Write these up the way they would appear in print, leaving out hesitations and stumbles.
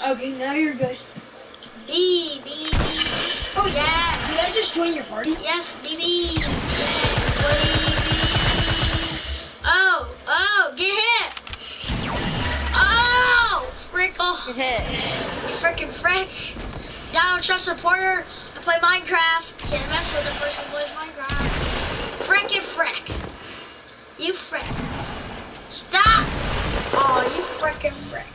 Okay, now you're good. B. Oh yeah. Did I just join your party? Yes, BB. Yes, baby. Oh, get hit. Oh, frickle. Get hit. You frickin' frick. Donald Trump supporter. I play Minecraft. Can't mess with a person who plays Minecraft. Frickin' frick. You frick. Stop. Oh, you frickin' frick.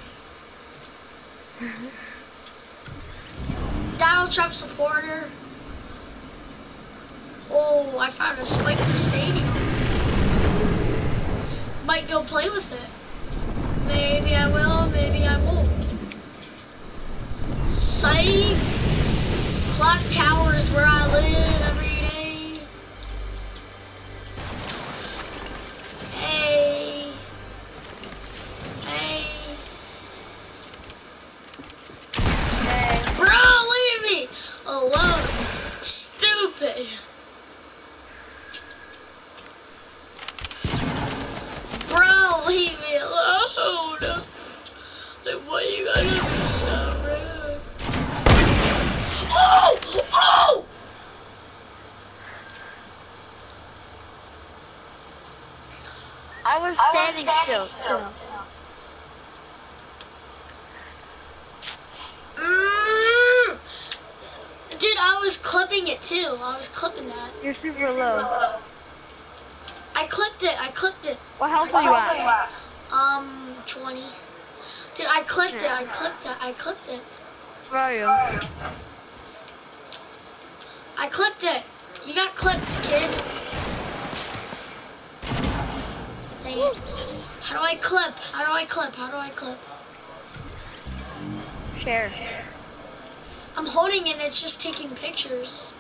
Donald Trump supporter. Oh, I found a spike in the stadium. Might go play with it. Maybe I will, maybe I won't. Psych. Clock Tower is where I live every day. Hey. Bro, leave me alone. Stupid. Bro, leave me alone. Like, why you gotta be so rude? Oh! I was standing still. Dude, I was clipping it too. I was clipping that. You're super low. I clipped it. What health are you at? 20. Dude, I clipped it. I clipped it. Where are you? I clipped it. You got clipped, kid. Dang it. How do I clip? Share. I'm holding it and it's just taking pictures.